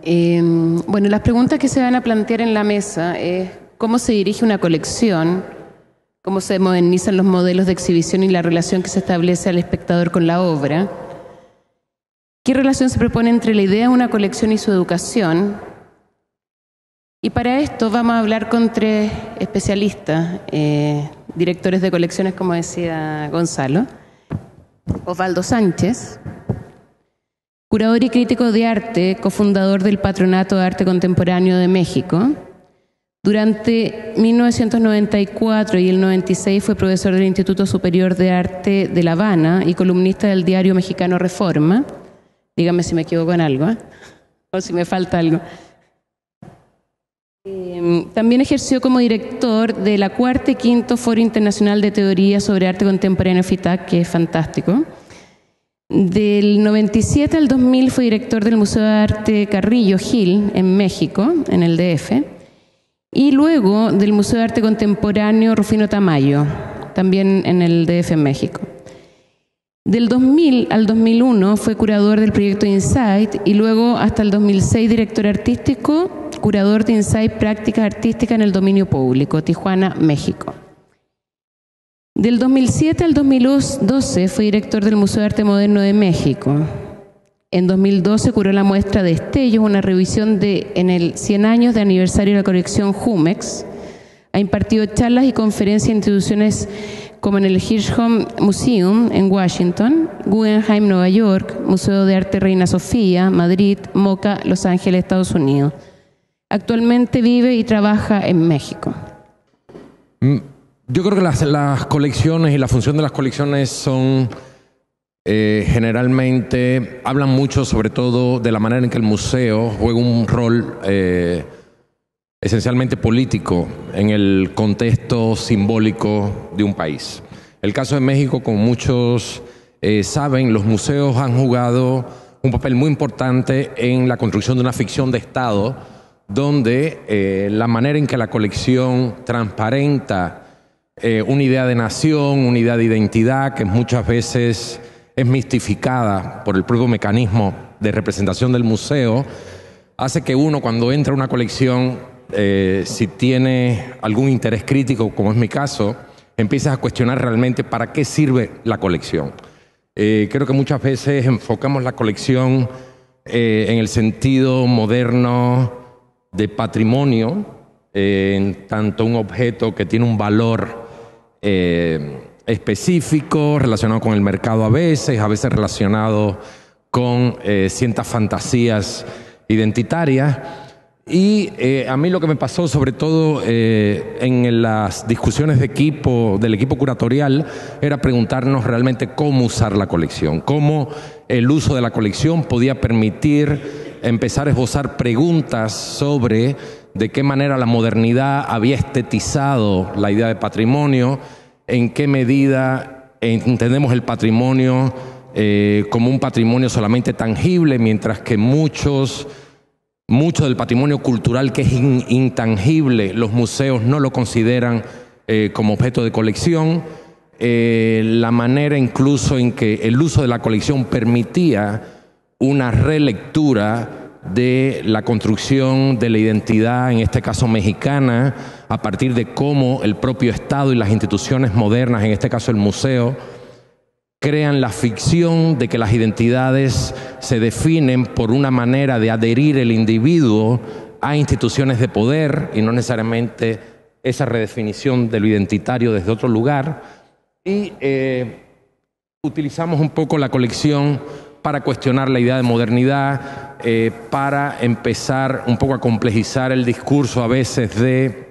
Bueno, las preguntas que se van a plantear en la mesa es cómo se dirige una colección, cómo se modernizan los modelos de exhibición y la relación que se establece al espectador con la obra, qué relación se propone entre la idea de una colección y su educación. Y para esto vamos a hablar con tres especialistas, directores de colecciones, como decía Gonzalo. Osvaldo Sánchez, curador y crítico de arte, cofundador del Patronato de Arte Contemporáneo de México. Durante 1994 y el 96 fue profesor del Instituto Superior de Arte de La Habana y columnista del diario mexicano Reforma. Dígame si me equivoco en algo, o si me falta algo. También ejerció como director de la Cuarta y Quinto Foro Internacional de Teoría sobre Arte Contemporáneo FITAC, que es fantástico. Del 97 al 2000 fue director del Museo de Arte Carrillo Gil en México, en el DF, y luego del Museo de Arte Contemporáneo Rufino Tamayo, también en el DF en México. Del 2000 al 2001 fue curador del proyecto Insight y luego hasta el 2006 director artístico, curador de Insight Prácticas Artísticas en el Dominio Público, Tijuana, México. Del 2007 al 2012 fue director del Museo de Arte Moderno de México. En 2012 curó la muestra Destellos, una revisión en el 100 años de aniversario de la colección Jumex. Ha impartido charlas y conferencias en instituciones como en el Hirshhorn Museum en Washington, Guggenheim, Nueva York, Museo de Arte Reina Sofía, Madrid, MoCA, Los Ángeles, Estados Unidos. Actualmente vive y trabaja en México. Yo creo que las colecciones y la función de las colecciones son generalmente, hablan mucho sobre todo de la manera en que el museo juega un rol esencialmente político en el contexto simbólico de un país. El caso de México, como muchos saben, los museos han jugado un papel muy importante en la construcción de una ficción de Estado, donde la manera en que la colección transparenta una idea de nación, una idea de identidad, que muchas veces es mistificada por el propio mecanismo de representación del museo, hace que uno, cuando entra a una colección, si tiene algún interés crítico, como es mi caso, empiezas a cuestionar realmente para qué sirve la colección. Creo que muchas veces enfocamos la colección en el sentido moderno de patrimonio, en tanto un objeto que tiene un valor específico, relacionado con el mercado a veces relacionado con ciertas fantasías identitarias. Y a mí lo que me pasó, sobre todo en las discusiones del equipo curatorial, era preguntarnos realmente cómo usar la colección, cómo el uso de la colección podía permitir empezar a esbozar preguntas sobre de qué manera la modernidad había estetizado la idea de patrimonio, en qué medida entendemos el patrimonio como un patrimonio solamente tangible, mientras que mucho del patrimonio cultural que es intangible, los museos no lo consideran como objeto de colección. La manera incluso en que el uso de la colección permitía una relectura de la construcción de la identidad, en este caso mexicana, a partir de cómo el propio Estado y las instituciones modernas, en este caso el museo, crean la ficción de que las identidades se definen por una manera de adherir el individuo a instituciones de poder y no necesariamente esa redefinición de lo identitario desde otro lugar. Y utilizamos un poco la colección para cuestionar la idea de modernidad, para empezar un poco a complejizar el discurso a veces de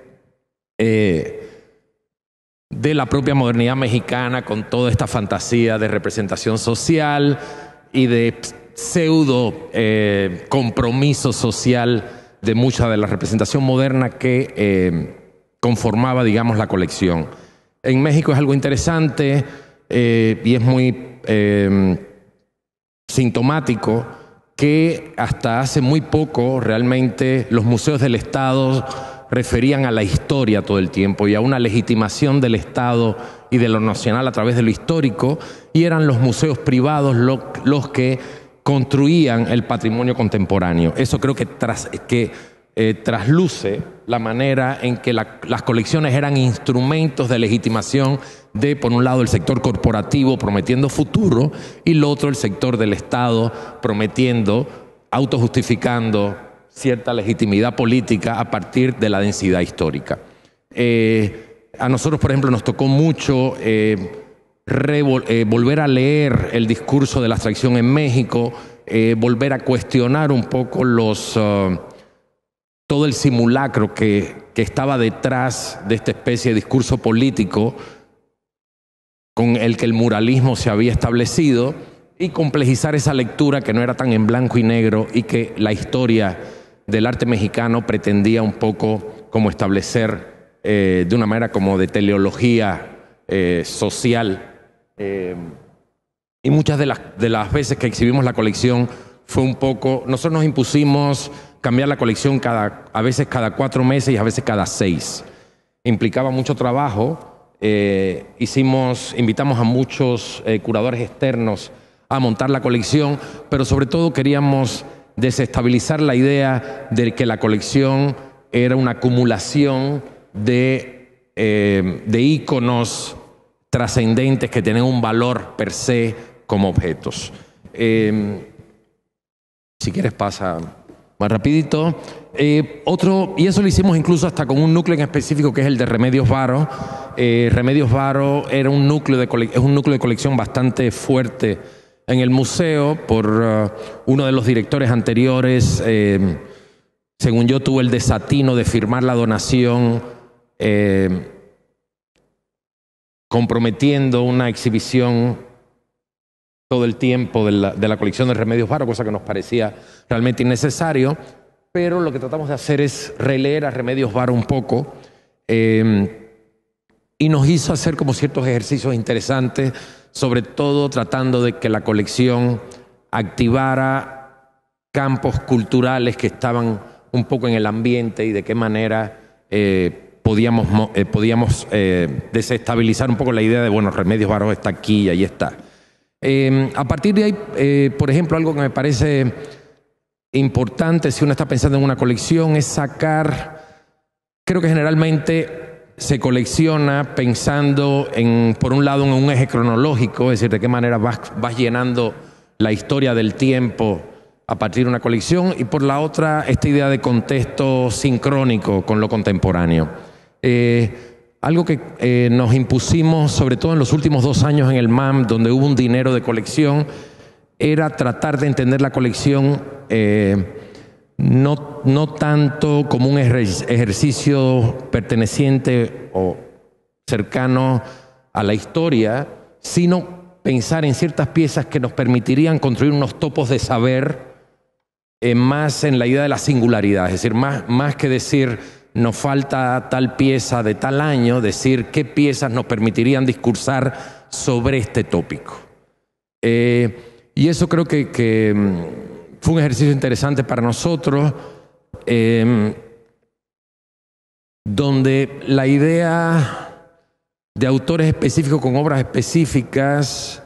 la propia modernidad mexicana, con toda esta fantasía de representación social y de pseudo compromiso social de mucha de la representación moderna que conformaba, digamos, la colección. En México es algo interesante y es muy sintomático que hasta hace muy poco realmente los museos del Estado referían a la historia todo el tiempo y a una legitimación del Estado y de lo nacional a través de lo histórico, y eran los museos privados los que construían el patrimonio contemporáneo. Eso creo que trasluce la manera en que las colecciones eran instrumentos de legitimación de, por un lado, el sector corporativo prometiendo futuro y lo otro, el sector del Estado prometiendo, autojustificando cierta legitimidad política a partir de la densidad histórica. A nosotros, por ejemplo, nos tocó mucho volver a leer el discurso de la abstracción en México, volver a cuestionar un poco todo el simulacro que estaba detrás de esta especie de discurso político con el que el muralismo se había establecido y complejizar esa lectura que no era tan en blanco y negro y que la historia del arte mexicano pretendía un poco como establecer de una manera como de teleología social. Y muchas de las veces que exhibimos la colección fue un poco, nosotros nos impusimos cambiar la colección a veces cada 4 meses y a veces cada 6. Implicaba mucho trabajo. Invitamos a muchos curadores externos a montar la colección, pero sobre todo queríamos desestabilizar la idea de que la colección era una acumulación de íconos trascendentes que tienen un valor per se como objetos. Si quieres pasa más rapidito. Y eso lo hicimos incluso hasta con un núcleo en específico que es el de Remedios Varo. Remedios Varo era es un núcleo de colección bastante fuerte en el museo por uno de los directores anteriores. Según yo, tuvo el desatino de firmar la donación comprometiendo una exhibición todo el tiempo de la colección de Remedios Varo, cosa que nos parecía realmente innecesario, pero lo que tratamos de hacer es releer a Remedios Varo un poco y nos hizo hacer como ciertos ejercicios interesantes, sobre todo tratando de que la colección activara campos culturales que estaban un poco en el ambiente y de qué manera podíamos desestabilizar un poco la idea de, bueno, Remedios Varo está aquí y ahí está. A partir de ahí, por ejemplo, algo que me parece importante si uno está pensando en una colección es sacar, creo que generalmente se colecciona pensando por un lado en un eje cronológico, es decir, de qué manera vas llenando la historia del tiempo a partir de una colección, y por la otra esta idea de contexto sincrónico con lo contemporáneo. Algo que nos impusimos, sobre todo en los últimos 2 años en el MAM, donde hubo un dinero de colección, era tratar de entender la colección no tanto como un ejercicio perteneciente o cercano a la historia, sino pensar en ciertas piezas que nos permitirían construir unos topos de saber más en la idea de la singularidad, es decir, más que decir nos falta tal pieza de tal año, decir qué piezas nos permitirían discursar sobre este tópico. Y eso creo que fue un ejercicio interesante para nosotros, donde la idea de autores específicos con obras específicas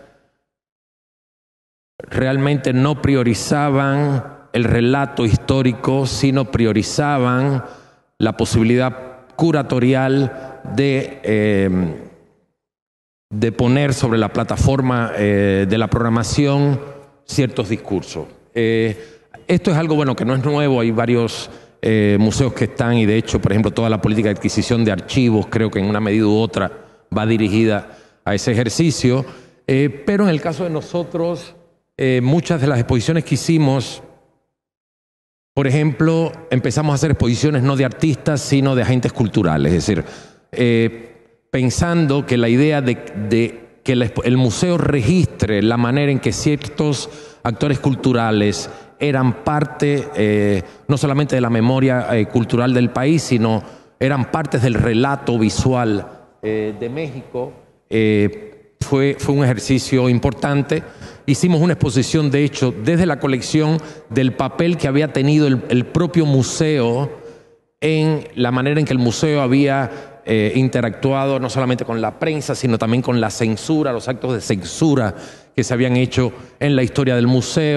realmente no priorizaban el relato histórico, sino priorizaban la posibilidad curatorial de poner sobre la plataforma de la programación ciertos discursos. Esto es algo bueno que no es nuevo, hay varios museos que están, y de hecho, por ejemplo, toda la política de adquisición de archivos creo que en una medida u otra va dirigida a ese ejercicio, pero en el caso de nosotros, muchas de las exposiciones que hicimos, por ejemplo, empezamos a hacer exposiciones no de artistas, sino de agentes culturales, es decir, pensando que la idea de que el museo registre la manera en que ciertos actores culturales eran parte no solamente de la memoria cultural del país, sino eran partes del relato visual de México, fue un ejercicio importante. Hicimos una exposición, de hecho, desde la colección del papel que había tenido el propio museo en la manera en que el museo había interactuado no solamente con la prensa, sino también con la censura, los actos de censura que se habían hecho en la historia del museo.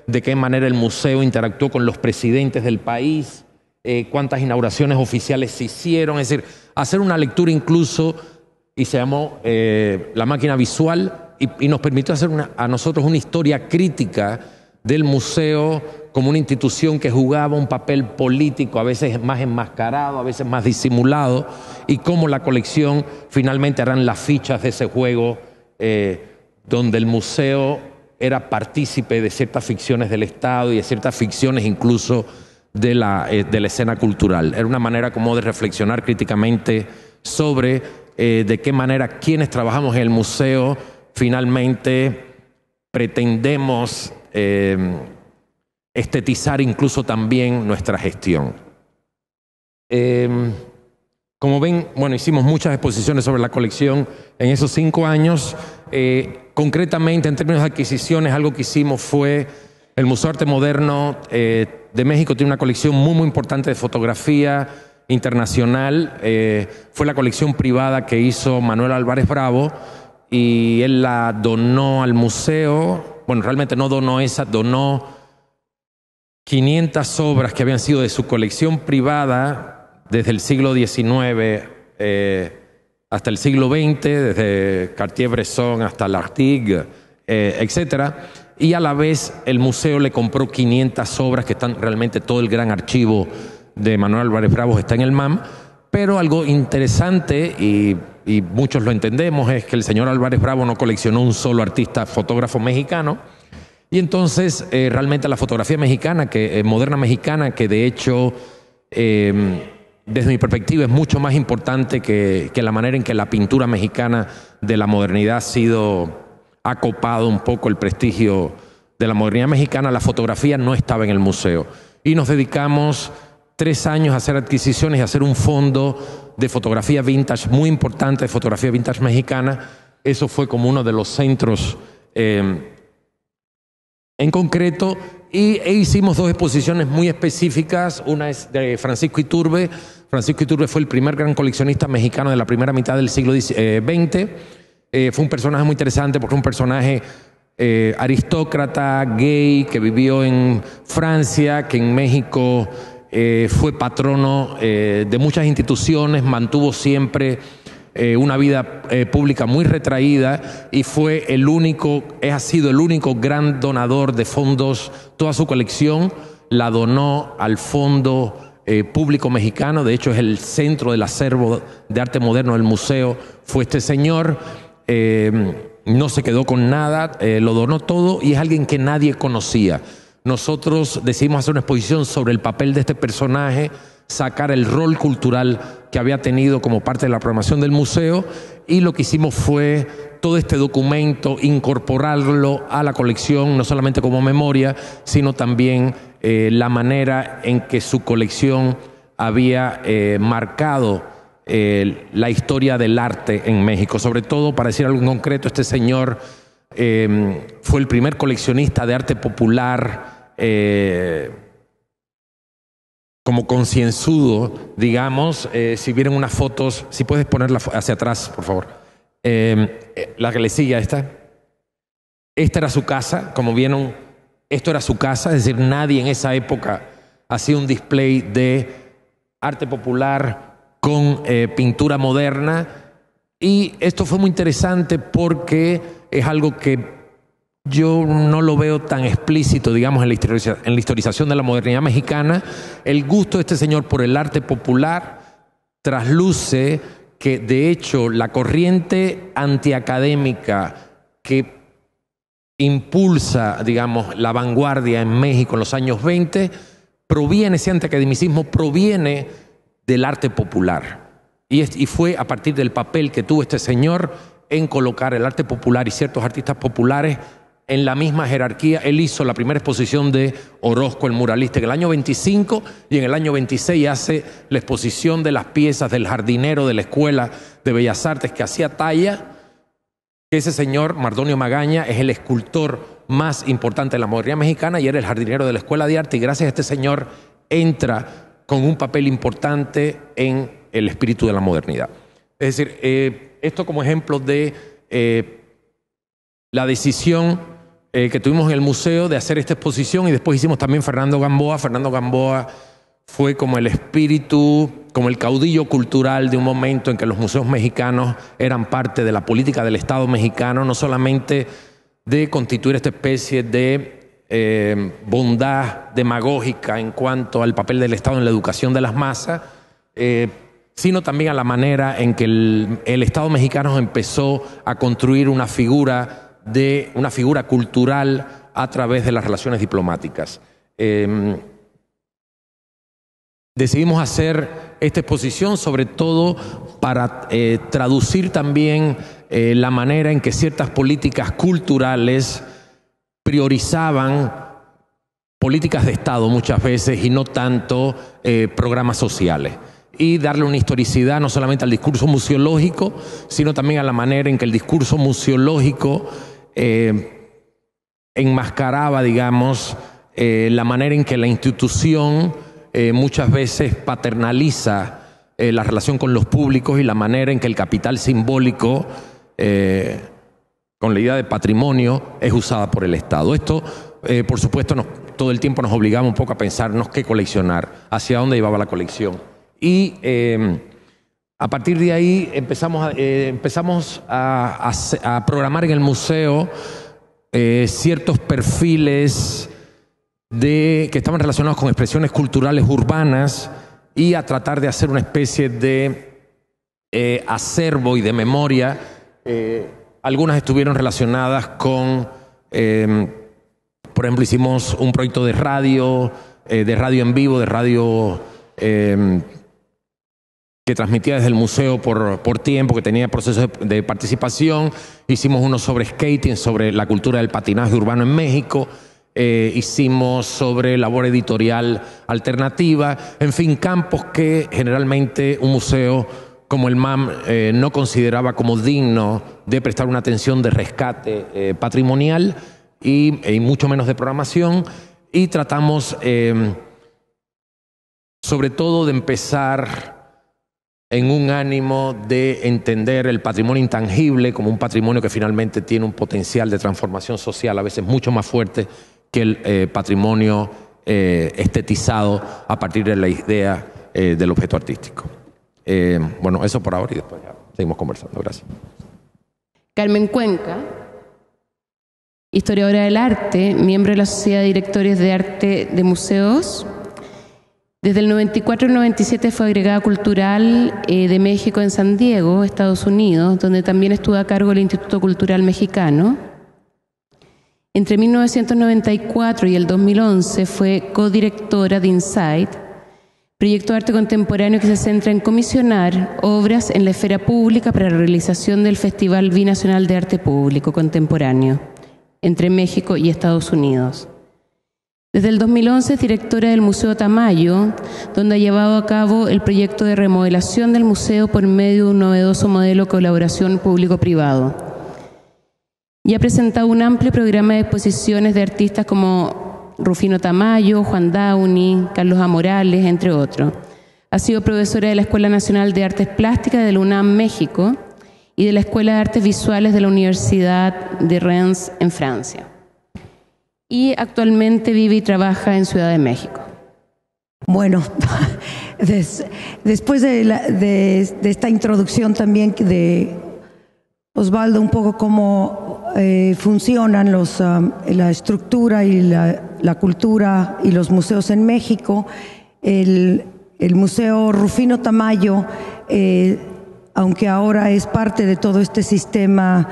de qué manera el museo interactuó con los presidentes del país, cuántas inauguraciones oficiales se hicieron, es decir, hacer una lectura incluso, y se llamó La Máquina Visual, y nos permitió hacer a nosotros una historia crítica del museo como una institución que jugaba un papel político, a veces más enmascarado, a veces más disimulado, y cómo la colección finalmente eran las fichas de ese juego donde el museo era partícipe de ciertas ficciones del Estado y de ciertas ficciones incluso de la escena cultural. Era una manera como de reflexionar críticamente sobre de qué manera quienes trabajamos en el museo finalmente pretendemos estetizar incluso también nuestra gestión. Como ven, bueno, hicimos muchas exposiciones sobre la colección en esos 5 años. Concretamente, en términos de adquisiciones, algo que hicimos fue el Museo de Arte Moderno de México tiene una colección muy importante de fotografía internacional. Fue la colección privada que hizo Manuel Álvarez Bravo y él la donó al museo. Bueno, realmente no donó esa, donó 500 obras que habían sido de su colección privada desde el siglo XIX hasta el siglo XX, desde Cartier-Bresson hasta Lartigue, etcétera. Y a la vez el museo le compró 500 obras que están realmente, todo el gran archivo de Manuel Álvarez Bravo está en el MAM. Pero algo interesante, y muchos lo entendemos, es que el señor Álvarez Bravo no coleccionó un solo artista fotógrafo mexicano. Y entonces realmente la fotografía mexicana, moderna mexicana, que de hecho desde mi perspectiva es mucho más importante que la manera en que la pintura mexicana de la modernidad ha copado un poco el prestigio de la modernidad mexicana. La fotografía no estaba en el museo y nos dedicamos 3 años a hacer adquisiciones y a hacer un fondo de fotografía vintage muy importante, de fotografía vintage mexicana. Eso fue como uno de los centros en concreto, e hicimos 2 exposiciones muy específicas. Una es de Francisco Iturbe. Francisco Iturbe fue el primer gran coleccionista mexicano de la primera mitad del siglo XX. Fue un personaje muy interesante porque fue un personaje aristócrata, gay, que vivió en Francia, que en México fue patrono de muchas instituciones, mantuvo siempre una vida pública muy retraída y ha sido el único gran donador de fondos. Toda su colección la donó al Fondo Público Mexicano. De hecho, es el centro del acervo de arte moderno del museo. Fue este señor, no se quedó con nada, lo donó todo, y es alguien que nadie conocía. Nosotros decidimos hacer una exposición sobre el papel de este personaje, sacar el rol cultural que había tenido como parte de la programación del museo, y lo que hicimos fue todo este documento incorporarlo a la colección, no solamente como memoria, sino también la manera en que su colección había marcado la historia del arte en México. Sobre todo, para decir algo en concreto, este señor fue el primer coleccionista de arte popular como concienzudo, digamos. Si vieron unas fotos, si puedes ponerla hacia atrás, por favor. La que le sigue a esta. Esta era su casa, como vieron, esto era su casa, es decir, nadie en esa época hacía un display de arte popular con pintura moderna. Y esto fue muy interesante porque es algo que yo no lo veo tan explícito, digamos, en la historización de la modernidad mexicana. El gusto de este señor por el arte popular trasluce que, de hecho, la corriente antiacadémica que impulsa, digamos, la vanguardia en México en los años 20, ese antiacademicismo proviene del arte popular. Y fue a partir del papel que tuvo este señor en colocar el arte popular y ciertos artistas populares en la misma jerarquía. Él hizo la primera exposición de Orozco, el muralista, en el año 25, y en el año 26 hace la exposición de las piezas del jardinero de la Escuela de Bellas Artes que hacía talla. Ese señor, Mardonio Magaña, es el escultor más importante de la modernidad mexicana y era el jardinero de la Escuela de Arte, y gracias a este señor entra con un papel importante en el espíritu de la modernidad. Es decir, esto como ejemplo de la decisión que tuvimos en el museo de hacer esta exposición, y después hicimos también Fernando Gamboa. Fernando Gamboa fue como el espíritu, como el caudillo cultural de un momento en que los museos mexicanos eran parte de la política del Estado mexicano, no solamente de constituir esta especie de bondad demagógica en cuanto al papel del Estado en la educación de las masas, sino también a la manera en que el Estado mexicano empezó a construir una figura cultural a través de las relaciones diplomáticas. Decidimos hacer esta exposición sobre todo para traducir también la manera en que ciertas políticas culturales priorizaban políticas de Estado muchas veces y no tanto programas sociales, y darle una historicidad no solamente al discurso museológico, sino también a la manera en que el discurso museológico enmascaraba, digamos, la manera en que la institución muchas veces paternaliza la relación con los públicos, y la manera en que el capital simbólico, con la idea de patrimonio, es usada por el Estado. Esto, por supuesto, todo el tiempo nos obligaba un poco a pensarnos qué coleccionar, hacia dónde llevaba la colección. Y a partir de ahí empezamos a programar en el museo ciertos perfiles que estaban relacionados con expresiones culturales urbanas, y a tratar de hacer una especie de acervo y de memoria. Algunas estuvieron relacionadas con, por ejemplo, hicimos un proyecto de radio en vivo, de radio que transmitía desde el museo por tiempo, que tenía procesos de participación. Hicimos uno sobre skating, sobre la cultura del patinaje urbano en México. Hicimos sobre labor editorial alternativa. En fin, campos que generalmente un museo como el MAM no consideraba como digno de prestar una atención de rescate patrimonial, y mucho menos de programación. Y tratamos sobre todo de empezar en un ánimo de entender el patrimonio intangible como un patrimonio que finalmente tiene un potencial de transformación social a veces mucho más fuerte que el patrimonio estetizado a partir de la idea del objeto artístico. Bueno, eso por ahora, y después ya seguimos conversando. Gracias. Carmen Cuenca, historiadora del arte, miembro de la Sociedad de Directores de Arte de Museos. Desde el 94 al 97 fue agregada cultural de México en San Diego, Estados Unidos, donde también estuvo a cargo del Instituto Cultural Mexicano. Entre 1994 y el 2011 fue codirectora de Insight, proyecto de arte contemporáneo que se centra en comisionar obras en la esfera pública para la realización del Festival Binacional de Arte Público Contemporáneo entre México y Estados Unidos. Desde el 2011 es directora del Museo Tamayo, donde ha llevado a cabo el proyecto de remodelación del museo por medio de un novedoso modelo de colaboración público-privado. Y ha presentado un amplio programa de exposiciones de artistas como Rufino Tamayo, Juan Downey, Carlos A. Morales, entre otros. Ha sido profesora de la Escuela Nacional de Artes Plásticas de la UNAM, México, y de la Escuela de Artes Visuales de la Universidad de Rennes, en Francia. Y actualmente vive y trabaja en Ciudad de México. Bueno, después de esta introducción también de Osvaldo, un poco cómo funcionan la estructura y la cultura y los museos en México, el Museo Rufino Tamayo, aunque ahora es parte de todo este sistema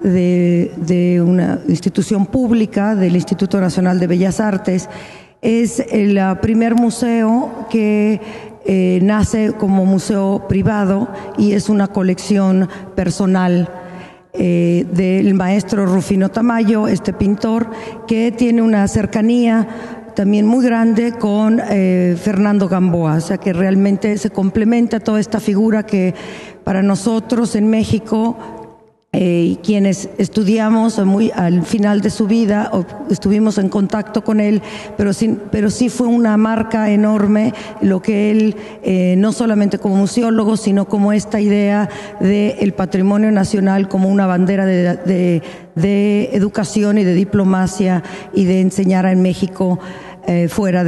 de una institución pública, del Instituto Nacional de Bellas Artes, es el primer museo que nace como museo privado, y es una colección personal del maestro Rufino Tamayo, este pintor, que tiene una cercanía también muy grande con Fernando Gamboa, o sea que realmente se complementa toda esta figura que para nosotros en México y quienes estudiamos al final de su vida estuvimos en contacto con él, pero sí fue una marca enorme lo que él, no solamente como museólogo, sino como esta idea del patrimonio nacional como una bandera de educación y de diplomacia y de enseñar en México fuera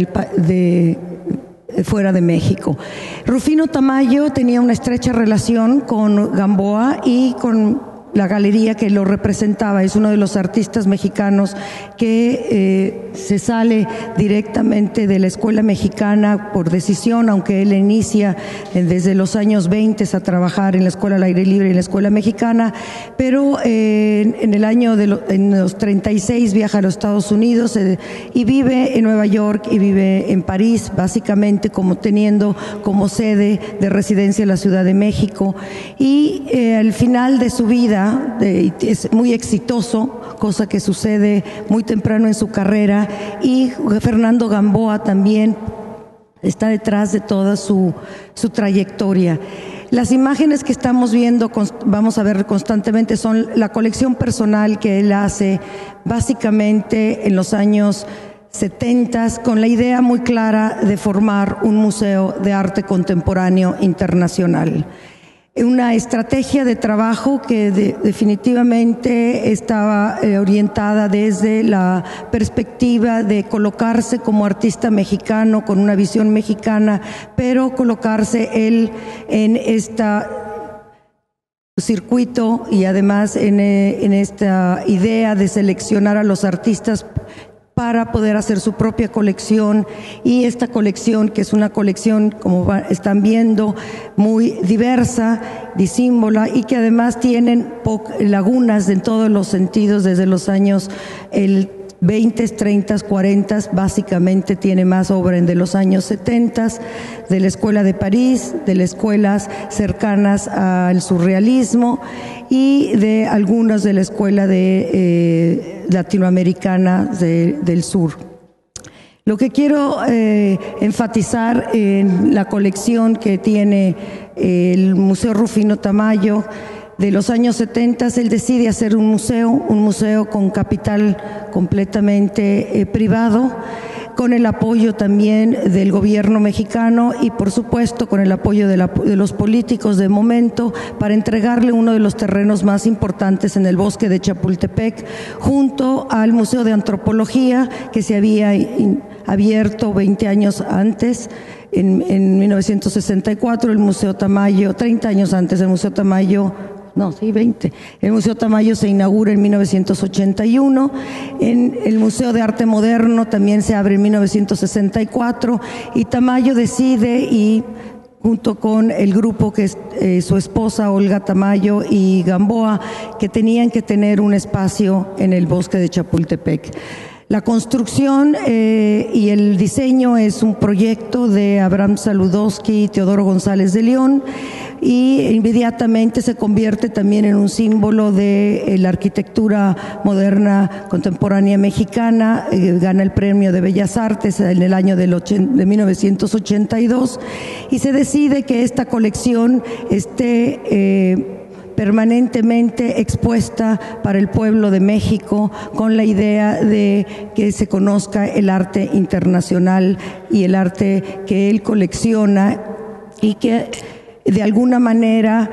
de México. Rufino Tamayo tenía una estrecha relación con Gamboa y con la galería que lo representaba. Es uno de los artistas mexicanos que se sale directamente de la escuela mexicana por decisión, aunque él inicia desde los años 20 a trabajar en la escuela al aire libre y en la escuela mexicana, pero en el año en los 36 viaja a los Estados Unidos y vive en Nueva York y vive en París, básicamente teniendo como sede de residencia la Ciudad de México, y al final de su vida es muy exitoso, cosa que sucede muy temprano en su carrera, y Fernando Gamboa también está detrás de toda su trayectoria. Las imágenes que estamos viendo, vamos a ver constantemente, son la colección personal que él hace básicamente en los años 70, con la idea muy clara de formar un museo de arte contemporáneo internacional. Una estrategia de trabajo que definitivamente estaba orientada desde la perspectiva de colocarse como artista mexicano, con una visión mexicana, pero colocarse él en este circuito y además en esta idea de seleccionar a los artistas para poder hacer su propia colección, y esta colección, que es una colección, como están viendo, muy diversa, disímbola, y que además tienen lagunas en todos los sentidos desde los años 20, 30, 40, básicamente tiene más obra de los años 70, de la Escuela de París, de las escuelas cercanas al surrealismo y de algunas de la Escuela latinoamericana del sur. Lo que quiero enfatizar en la colección que tiene el Museo Rufino Tamayo de los años 70, él decide hacer un museo con capital completamente privado, con el apoyo también del gobierno mexicano y por supuesto con el apoyo de los políticos de momento, para entregarle uno de los terrenos más importantes en el bosque de Chapultepec, junto al Museo de Antropología que se había abierto 20 años antes, en 1964, el Museo Tamayo, 30 años antes, el Museo Tamayo, no, sí, 20. El Museo Tamayo se inaugura en 1981. El Museo de Arte Moderno también se abre en 1964 y Tamayo decide, y junto con el grupo que es su esposa Olga Tamayo y Gamboa, que tenían que tener un espacio en el bosque de Chapultepec. La construcción y el diseño es un proyecto de Abraham Saludowski y Teodoro González de León, y inmediatamente se convierte también en un símbolo de la arquitectura moderna contemporánea mexicana. Gana el Premio de Bellas Artes en el año de 1982 y se decide que esta colección esté permanentemente expuesta para el pueblo de México, con la idea de que se conozca el arte internacional y el arte que él colecciona, y que de alguna manera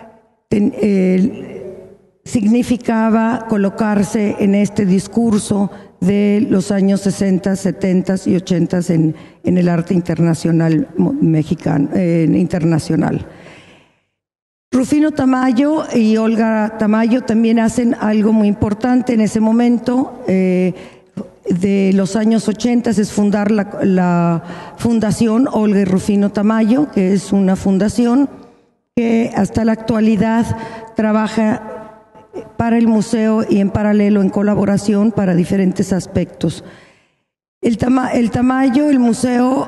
significaba colocarse en este discurso de los años 60, 70 y 80 en el arte internacional mexicano, internacional. Rufino Tamayo y Olga Tamayo también hacen algo muy importante en ese momento. De los años 80 es fundar la Fundación Olga y Rufino Tamayo, que es una fundación que hasta la actualidad trabaja para el museo y en paralelo en colaboración para diferentes aspectos. El Tamayo, el museo,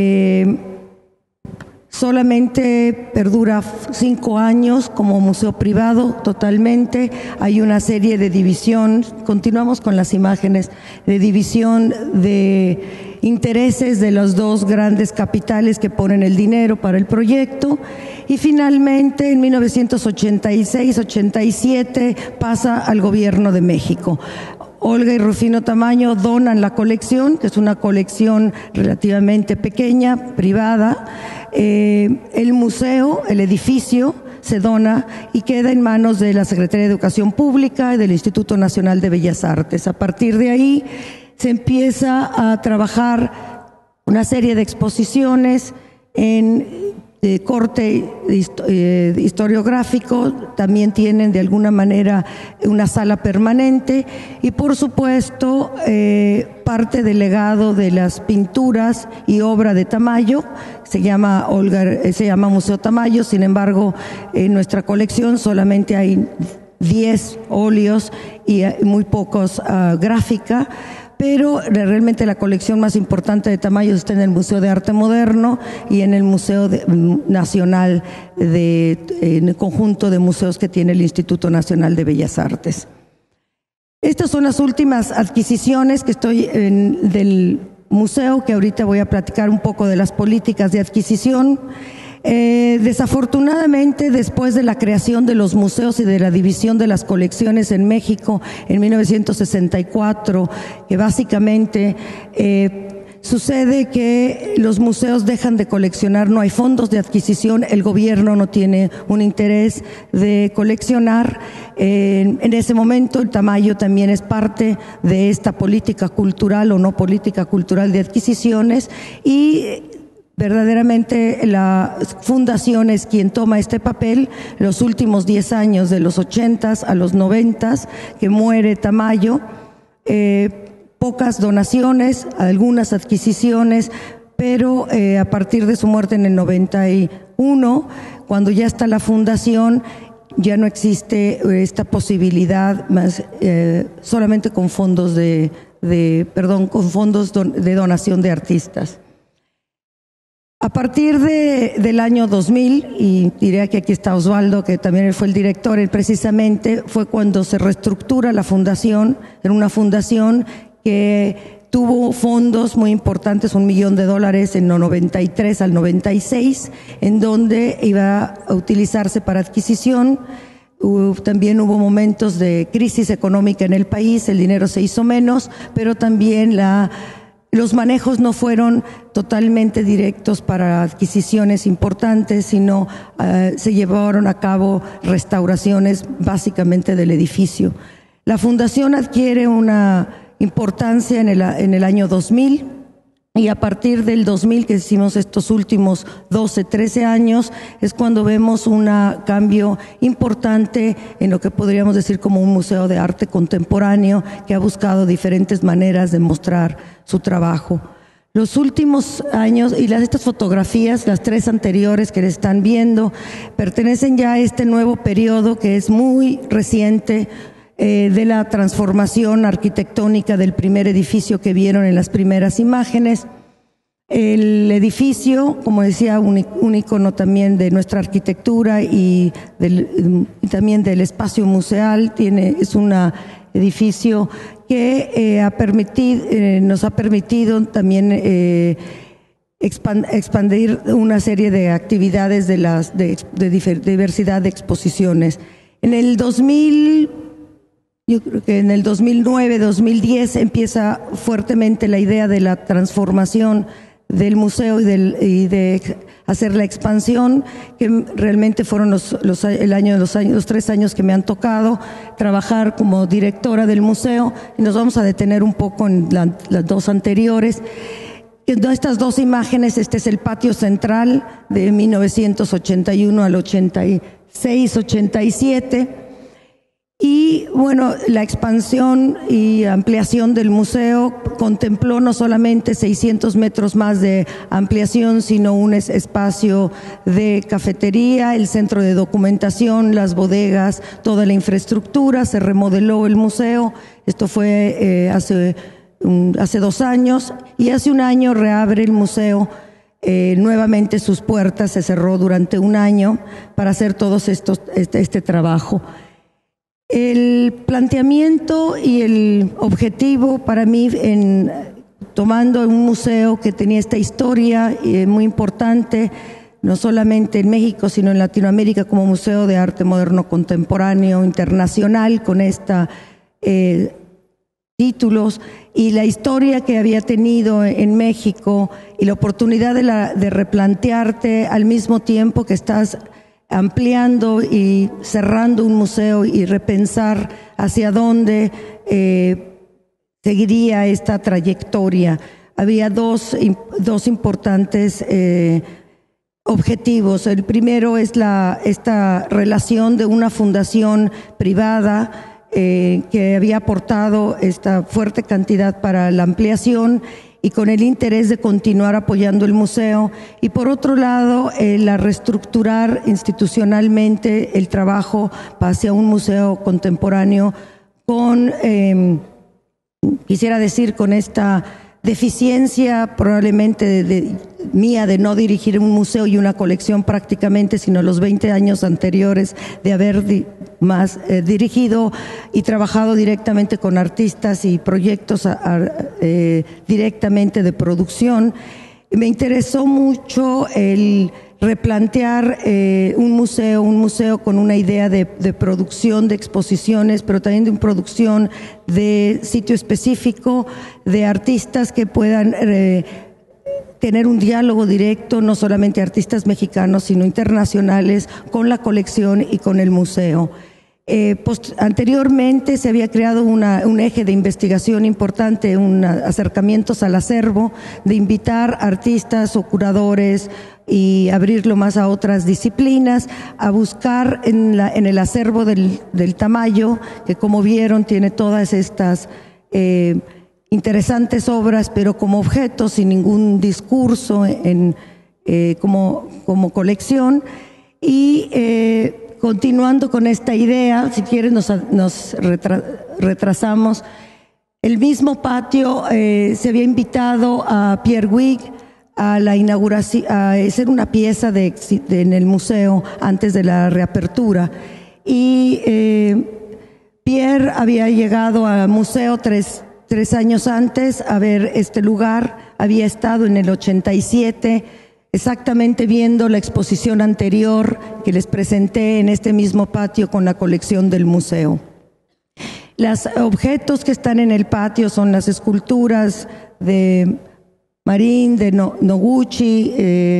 solamente perdura 5 años como museo privado totalmente. Hay una serie de división, continuamos con las imágenes, de división de intereses de los dos grandes capitales que ponen el dinero para el proyecto, y finalmente en 1986-87 pasa al Gobierno de México. Olga y Rufino Tamayo donan la colección, que es una colección relativamente pequeña, privada. El museo, el edificio, se dona y queda en manos de la Secretaría de Educación Pública y del Instituto Nacional de Bellas Artes. A partir de ahí se empieza a trabajar una serie de exposiciones de corte historiográfico, también tienen de alguna manera una sala permanente y por supuesto parte del legado de las pinturas y obra de Tamayo, se llama Museo Tamayo. Sin embargo, en nuestra colección solamente hay 10 óleos y muy pocos gráfica, pero realmente la colección más importante de Tamayo está en el Museo de Arte Moderno y en el Museo Nacional, en el conjunto de museos que tiene el Instituto Nacional de Bellas Artes. Estas son las últimas adquisiciones que del museo, que ahorita voy a platicar un poco de las políticas de adquisición. Desafortunadamente, después de la creación de los museos y de la división de las colecciones en México en 1964, que básicamente sucede que los museos dejan de coleccionar, no hay fondos de adquisición, el gobierno no tiene un interés de coleccionar. En ese momento el Tamayo también es parte de esta política cultural o no política cultural de adquisiciones y verdaderamente la fundación es quien toma este papel los últimos 10 años, de los 80s a los 90s, que muere Tamayo. Pocas donaciones, algunas adquisiciones, pero a partir de su muerte en el 91, cuando ya está la fundación, ya no existe esta posibilidad más, solamente con fondos de donación de artistas. A partir del año 2000, y diré que aquí está Osvaldo, que también fue el director, él precisamente fue cuando se reestructura la fundación, en una fundación que tuvo fondos muy importantes, $1 millón en 93 al 96, en donde iba a utilizarse para adquisición. También hubo momentos de crisis económica en el país, el dinero se hizo menos, pero también los manejos no fueron totalmente directos para adquisiciones importantes, sino se llevaron a cabo restauraciones básicamente del edificio. La fundación adquiere una importancia en el año 2000 y a partir del 2000, que hicimos estos últimos 12, 13 años, es cuando vemos un cambio importante en lo que podríamos decir como un museo de arte contemporáneo que ha buscado diferentes maneras de mostrar su trabajo. Los últimos años, y estas fotografías, las 3 anteriores que le están viendo, pertenecen ya a este nuevo periodo que es muy reciente, de la transformación arquitectónica del primer edificio que vieron en las primeras imágenes. El edificio, como decía, un icono también de nuestra arquitectura y también del espacio museal, es un edificio que nos ha permitido también expandir una serie de actividades de diversidad de exposiciones. Yo creo que en el 2009, 2010 empieza fuertemente la idea de la transformación del museo y de hacer la expansión, que realmente fueron los 3 años que me han tocado trabajar como directora del museo, y nos vamos a detener un poco en las 2 anteriores. Estas 2 imágenes, este es el patio central de 1981 al 86, 87. Y bueno, la expansión y ampliación del museo contempló no solamente 600 metros más de ampliación, sino un espacio de cafetería, el centro de documentación, las bodegas, toda la infraestructura. Se remodeló el museo. Esto fue hace 2 años, y hace 1 año reabre el museo nuevamente sus puertas. Se cerró durante 1 año para hacer todo este trabajo. El planteamiento y el objetivo para mí, tomando un museo que tenía esta historia muy importante no solamente en México, sino en Latinoamérica como Museo de Arte Moderno Contemporáneo Internacional, con esta títulos, y la historia que había tenido en México y la oportunidad de replantearte al mismo tiempo que estás ampliando y cerrando un museo y repensar hacia dónde seguiría esta trayectoria. Había dos importantes objetivos. El primero es esta relación de una fundación privada que había aportado esta fuerte cantidad para la ampliación y con el interés de continuar apoyando el museo, y por otro lado la reestructurar institucionalmente el trabajo hacia un museo contemporáneo con, quisiera decir, con esta deficiencia probablemente mía de no dirigir un museo y una colección prácticamente, sino los 20 años anteriores de haber dirigido y trabajado directamente con artistas y proyectos directamente de producción. Me interesó mucho el replantear un museo con una idea de producción de exposiciones, pero también de una producción de sitio específico, de artistas que puedan tener un diálogo directo, no solamente artistas mexicanos, sino internacionales, con la colección y con el museo. Anteriormente se había creado un eje de investigación importante, acercamientos al acervo, de invitar artistas o curadores y abrirlo más a otras disciplinas, a buscar en el acervo del Tamayo, que como vieron tiene todas estas interesantes obras, pero como objetos, sin ningún discurso como colección. Y continuando con esta idea, si quieres nos retrasamos. El mismo patio se había invitado a Pierre Huyghe a la inauguración, a hacer una pieza en el museo antes de la reapertura. Y Pierre había llegado al museo tres años antes a ver este lugar, había estado en el 87, exactamente viendo la exposición anterior que les presenté en este mismo patio con la colección del museo. Los objetos que están en el patio son las esculturas de Marín, de Noguchi,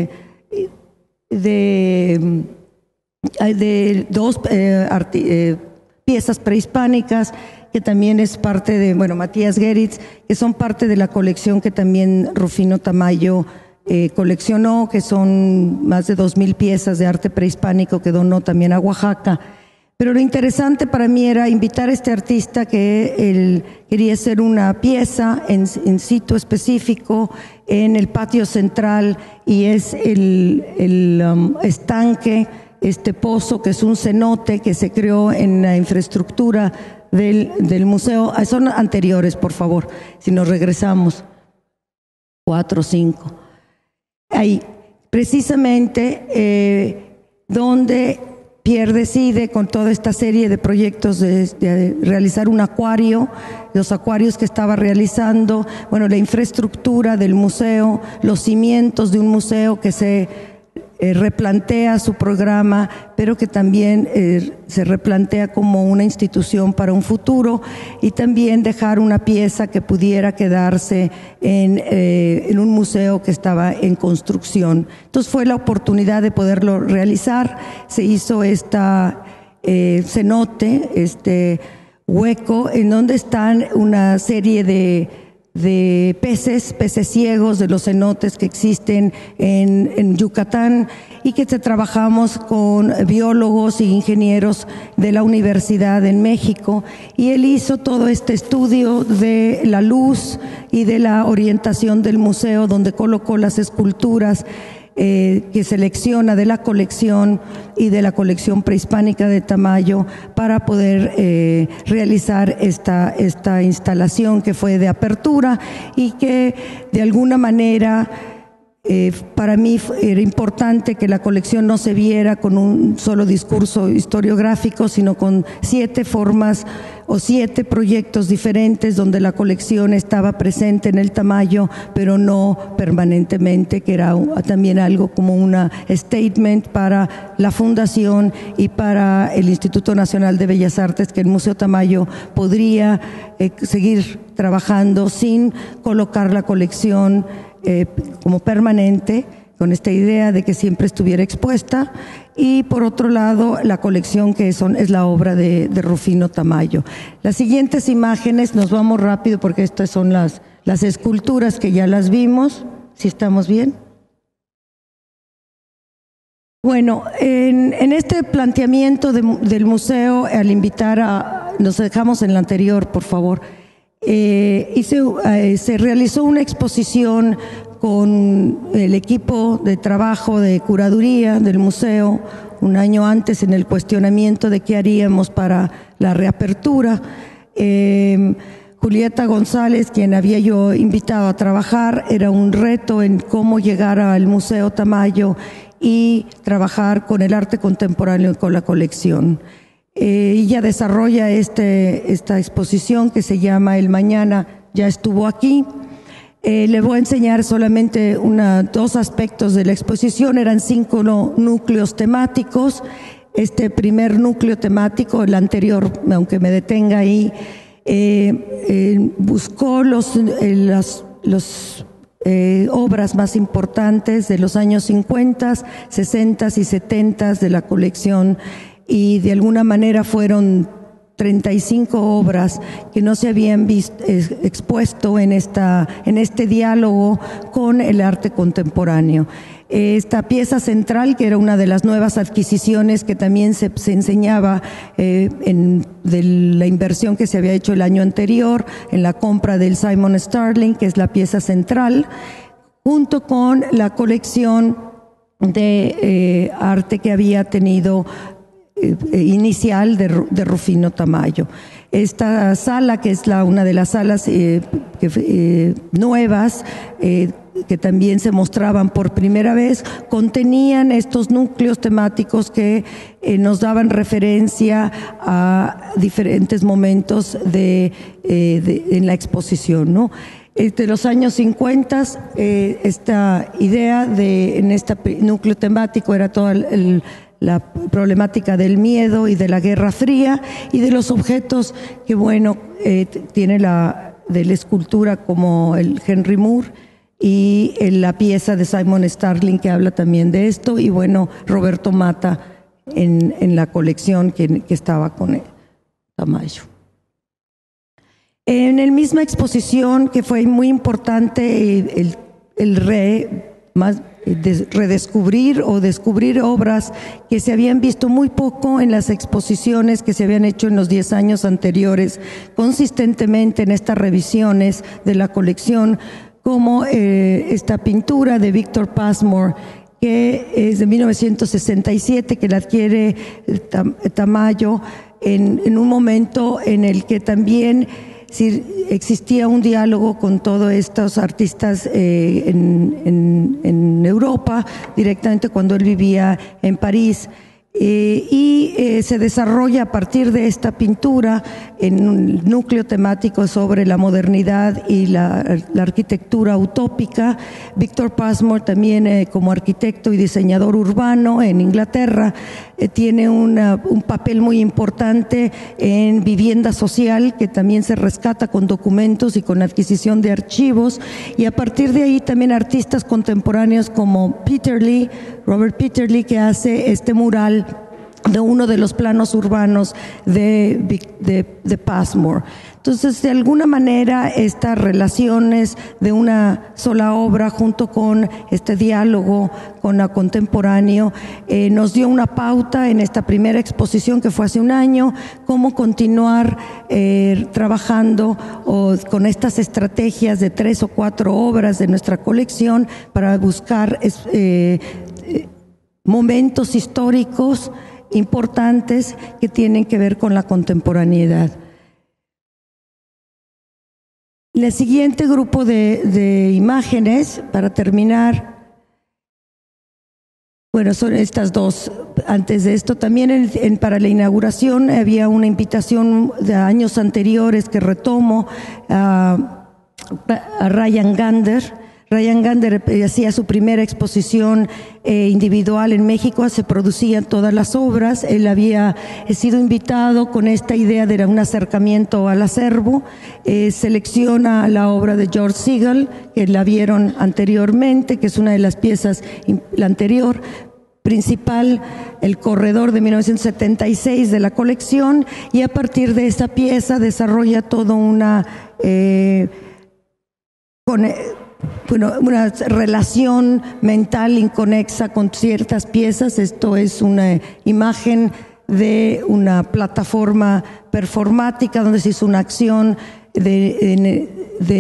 de dos piezas prehispánicas, que también es parte de, Matías Geritz, que son parte de la colección que también Rufino Tamayo coleccionó, que son más de 2,000 piezas de arte prehispánico que donó también a Oaxaca. Pero lo interesante para mí era invitar a este artista que él quería hacer una pieza en sitio específico en el patio central, y es el estanque, este pozo que es un cenote que se creó en la infraestructura del museo. Son anteriores, por favor, si nos regresamos 4 o 5. Ahí, precisamente donde Pierre decide, con toda esta serie de proyectos, de realizar un acuario, los acuarios que estaba realizando, la infraestructura del museo, los cimientos de un museo que se replantea su programa, pero que también se replantea como una institución para un futuro, y también dejar una pieza que pudiera quedarse en un museo que estaba en construcción. Entonces fue la oportunidad de poderlo realizar. Se hizo cenote, este hueco, en donde están una serie de peces ciegos de los cenotes que existen en Yucatán, y que trabajamos con biólogos y ingenieros de la universidad en México, y él hizo todo este estudio de la luz y de la orientación del museo, donde colocó las esculturas que selecciona de la colección y de la colección prehispánica de Tamayo para poder realizar esta instalación que fue de apertura, y que de alguna manera Para mí era importante que la colección no se viera con un solo discurso historiográfico, sino con 7 formas o 7 proyectos diferentes donde la colección estaba presente en el Tamayo, pero no permanentemente, que era también algo como una statement para la Fundación y para el Instituto Nacional de Bellas Artes, que el Museo Tamayo podría seguir trabajando sin colocar la colección como permanente, con esta idea de que siempre estuviera expuesta, y por otro lado la colección que es la obra de Rufino Tamayo. Las siguientes imágenes, nos vamos rápido porque estas son las esculturas que ya las vimos, si estamos bien. Bueno, en este planteamiento del museo, al invitar nos dejamos en la anterior, por favor, se realizó una exposición con el equipo de trabajo de curaduría del museo un año antes en el cuestionamiento de qué haríamos para la reapertura. Julieta González, quien había yo invitado a trabajar, era un reto en cómo llegar al Museo Tamayo y trabajar con el arte contemporáneo y con la colección. Ella desarrolla esta exposición que se llama El Mañana ya estuvo aquí. Le voy a enseñar solamente 2 aspectos de la exposición. Eran 5 núcleos temáticos. Este primer núcleo temático, el anterior, aunque me detenga ahí, buscó las obras más importantes de los años 50, 60 y 70 de la colección, y de alguna manera fueron 35 obras que no se habían expuesto en este diálogo con el arte contemporáneo. Esta pieza central, que era una de las nuevas adquisiciones que también se enseñaba de la inversión que se había hecho el año anterior en la compra del Simon Starling, que es la pieza central, junto con la colección de arte que había tenido inicial de Rufino Tamayo. Esta sala, que es una de las salas nuevas, que también se mostraban por primera vez, contenían estos núcleos temáticos que nos daban referencia a diferentes momentos en la exposición, ¿no? De los años 50, esta idea en este núcleo temático era toda la problemática del miedo y de la Guerra Fría, y de los objetos que, bueno, tiene de la escultura como el Henry Moore y la pieza de Simon Starling que habla también de esto, y bueno, Roberto Mata en la colección que estaba con el Tamayo. En la misma exposición, que fue muy importante, redescubrir o descubrir obras que se habían visto muy poco en las exposiciones que se habían hecho en los 10 años anteriores, consistentemente en estas revisiones de la colección, como esta pintura de Victor Passmore, que es de 1967, que la adquiere Tamayo en un momento en el que también existía un diálogo con todos estos artistas en Europa, directamente cuando él vivía en París. Se desarrolla a partir de esta pintura en un núcleo temático sobre la modernidad y la arquitectura utópica. Victor Passmore también, como arquitecto y diseñador urbano en Inglaterra, tiene un papel muy importante en vivienda social, que también se rescata con documentos y con adquisición de archivos, y a partir de ahí también artistas contemporáneos como Robert Peterlee, que hace este mural de uno de los planos urbanos de Passmore. Entonces, de alguna manera, estas relaciones de una sola obra junto con este diálogo con la contemporáneo nos dio una pauta en esta primera exposición que fue hace un año, cómo continuar trabajando con estas estrategias de 3 o 4 obras de nuestra colección para buscar momentos históricos importantes que tienen que ver con la contemporaneidad. El siguiente grupo de imágenes, para terminar, Bueno, son estas dos. Antes de esto, también para la inauguración había una invitación de años anteriores que retomo a Ryan Gander. Ryan Gander hacía su primera exposición individual en México, se producían todas las obras. Él había sido invitado con esta idea de un acercamiento al acervo. Selecciona la obra de George Segal, que la vieron anteriormente, que es una de las piezas, la anterior principal, El Corredor de 1976 de la colección, y a partir de esta pieza desarrolla toda una relación mental inconexa con ciertas piezas. Esto es una imagen de una plataforma performática donde se hizo una acción de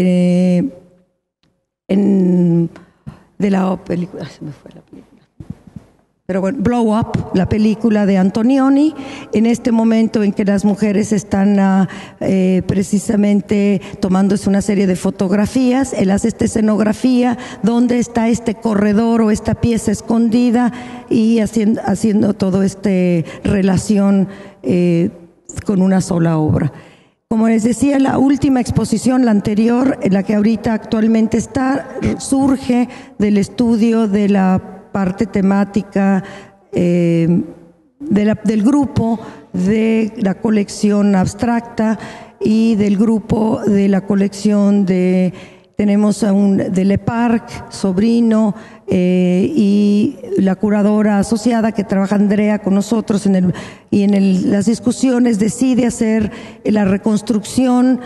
la película, se me fue la película. Pero bueno, Blow Up, la película de Antonioni, en este momento en que las mujeres están precisamente tomándose una serie de fotografías. Él hace esta escenografía donde está este corredor o esta pieza escondida y haciendo todo relación con una sola obra. Como les decía, la última exposición, la anterior, en la que ahorita actualmente está, surge del estudio de la parte temática del grupo de la colección abstracta y del grupo de la colección tenemos de Le Parc, Sobrino, y la curadora asociada que trabaja Andrea con nosotros las discusiones decide hacer la reconstrucción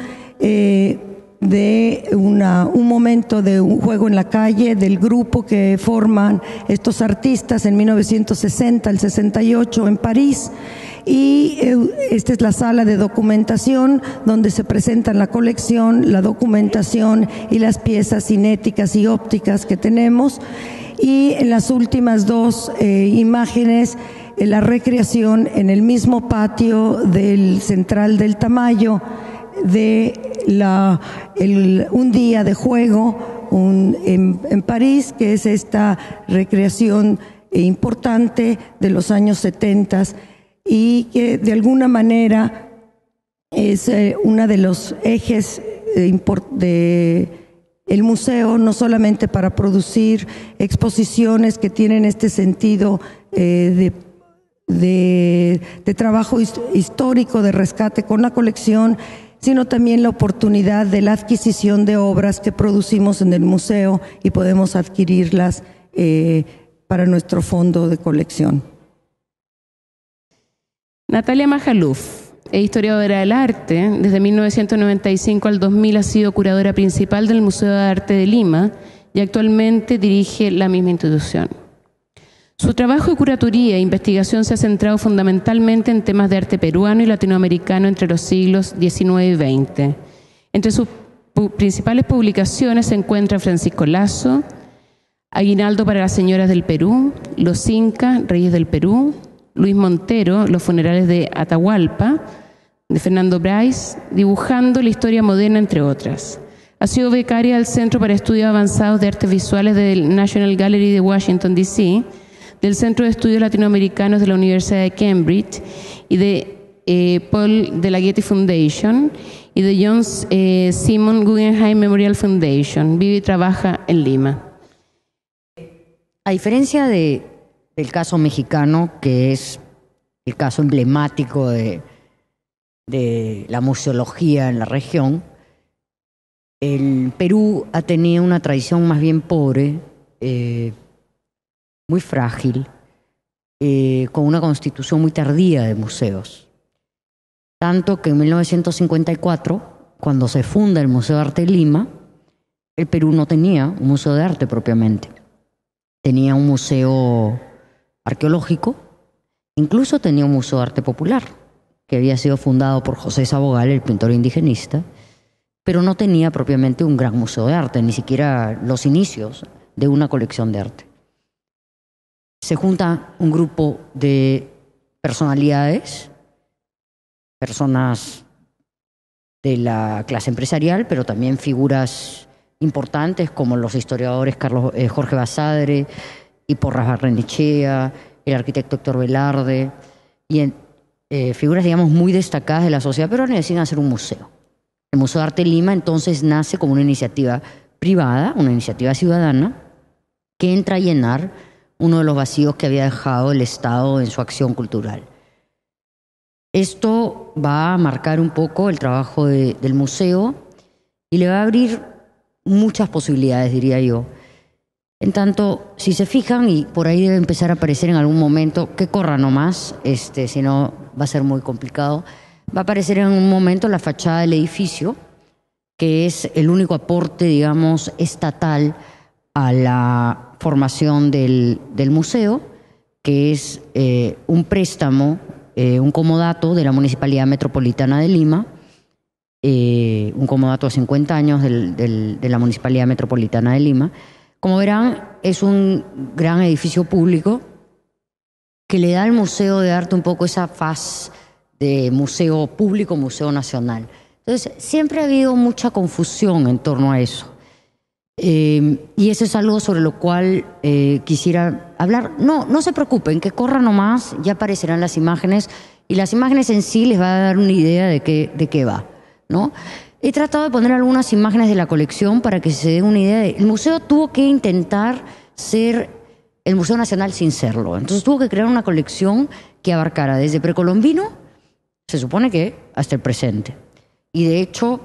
de un momento de un juego en la calle del grupo que forman estos artistas en 1960 al 68 en París. Y esta es la sala de documentación donde se presentan la colección, la documentación y las piezas cinéticas y ópticas que tenemos. Y en las últimas dos imágenes, la recreación en el mismo patio del Central del Tamayo de un día de juego en París, que es esta recreación importante de los años 70 y que de alguna manera es uno de los ejes del museo, no solamente para producir exposiciones que tienen este sentido de trabajo histórico, de rescate con la colección, sino también la oportunidad de la adquisición de obras que producimos en el museo y podemos adquirirlas para nuestro fondo de colección. Natalia Majaluf es historiadora del arte. Desde 1995 al 2000 ha sido curadora principal del Museo de Arte de Lima y actualmente dirige la misma institución. Su trabajo de curatoría e investigación se ha centrado fundamentalmente en temas de arte peruano y latinoamericano entre los siglos XIX y XX. Entre sus principales publicaciones se encuentran Francisco Lazo, Aguinaldo para las señoras del Perú, Los Incas, Reyes del Perú, Luis Montero, Los funerales de Atahualpa, de Fernando Bryce, Dibujando la historia moderna, entre otras. Ha sido becaria del Centro para Estudios Avanzados de Artes Visuales del National Gallery de Washington, D.C., del Centro de Estudios Latinoamericanos de la Universidad de Cambridge y de Paul de la Getty Foundation y de John Simon Guggenheim Memorial Foundation. Vive y trabaja en Lima. A diferencia del caso mexicano, que es el caso emblemático de la museología en la región, el Perú ha tenido una tradición más bien pobre, muy frágil, con una constitución muy tardía de museos. Tanto que en 1954, cuando se funda el Museo de Arte de Lima, el Perú no tenía un museo de arte propiamente. Tenía un museo arqueológico, incluso tenía un museo de arte popular, que había sido fundado por José Sabogal, el pintor indigenista, pero no tenía propiamente un gran museo de arte, ni siquiera los inicios de una colección de arte. Se junta un grupo de personalidades, personas de la clase empresarial, pero también figuras importantes como los historiadores Jorge Basadre, y Porras Barrenechea, el arquitecto Héctor Velarde, y figuras, digamos, muy destacadas de la sociedad peruana, deciden hacer un museo. El Museo de Arte Lima entonces nace como una iniciativa privada, una iniciativa ciudadana, que entra a llenar uno de los vacíos que había dejado el Estado en su acción cultural. Esto va a marcar un poco el trabajo del museo y le va a abrir muchas posibilidades, diría yo. En tanto, si se fijan, y por ahí debe empezar a aparecer en algún momento, que corra nomás, si no va a ser muy complicado, va a aparecer en un momento la fachada del edificio, que es el único aporte, digamos, estatal a la formación del museo, que es un préstamo, un comodato de la Municipalidad Metropolitana de Lima, un comodato a 50 años de la Municipalidad Metropolitana de Lima. Como verán, es un gran edificio público que le da al Museo de Arte un poco esa faz de museo público, museo nacional. Entonces, siempre ha habido mucha confusión en torno a eso. Y eso es algo sobre lo cual quisiera hablar. No se preocupen, que corra nomás, ya aparecerán las imágenes, y las imágenes en sí les va a dar una idea de qué va, ¿no? He tratado de poner algunas imágenes de la colección para que se den una idea. El museo tuvo que intentar ser el Museo Nacional sin serlo. Entonces tuvo que crear una colección que abarcara desde precolombino, se supone que, hasta el presente. Y de hecho,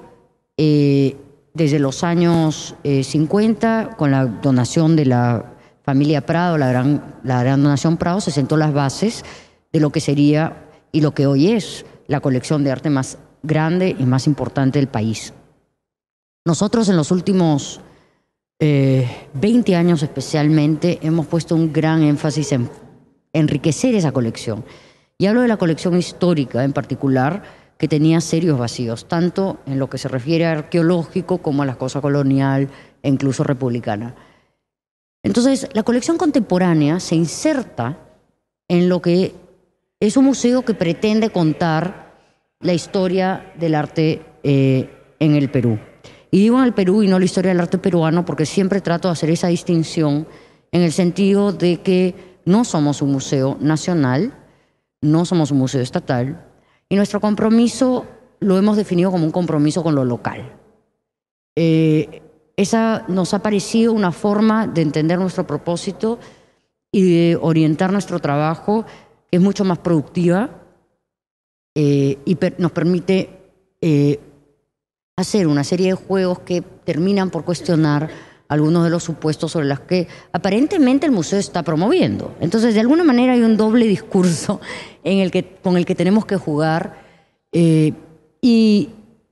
desde los años 50, con la donación de la familia Prado, la gran donación Prado, se sentó las bases de lo que sería y lo que hoy es la colección de arte más grande y más importante del país. Nosotros en los últimos 20 años especialmente hemos puesto un gran énfasis en enriquecer esa colección. Y hablo de la colección histórica en particular, que tenía serios vacíos, tanto en lo que se refiere a arqueológico como a la cosa colonial e incluso republicana. Entonces, la colección contemporánea se inserta en lo que es un museo que pretende contar la historia del arte en el Perú. Y digo en el Perú y no la historia del arte peruano porque siempre trato de hacer esa distinción en el sentido de que no somos un museo nacional, no somos un museo estatal, y nuestro compromiso lo hemos definido como un compromiso con lo local. Esa nos ha parecido una forma de entender nuestro propósito y de orientar nuestro trabajo, que es mucho más productiva y nos permite hacer una serie de juegos que terminan por cuestionar algunos de los supuestos sobre los que aparentemente el museo está promoviendo. Entonces, de alguna manera hay un doble discurso con el que tenemos que jugar. Y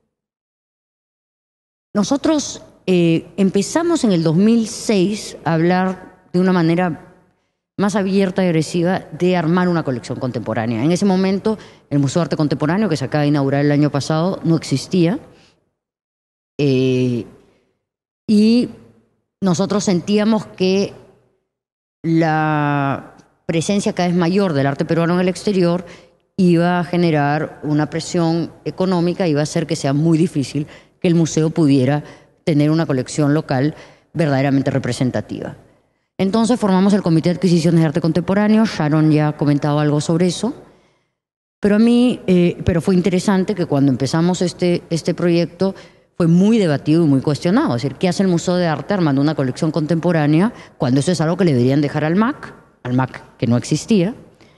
nosotros empezamos en el 2006 a hablar de una manera más abierta y agresiva de armar una colección contemporánea. En ese momento, el Museo de Arte Contemporáneo, que se acaba de inaugurar el año pasado, no existía. Y nosotros sentíamos que la presencia cada vez mayor del arte peruano en el exterior iba a generar una presión económica, iba a hacer que sea muy difícil que el museo pudiera tener una colección local verdaderamente representativa. Entonces formamos el Comité de Adquisiciones de Arte Contemporáneo. Sharon ya ha comentado algo sobre eso. Pero fue interesante que cuando empezamos este proyecto fue muy debatido y muy cuestionado. Es decir, ¿qué hace el Museo de Arte armando una colección contemporánea cuando eso es algo que le deberían dejar al MAC que no existía?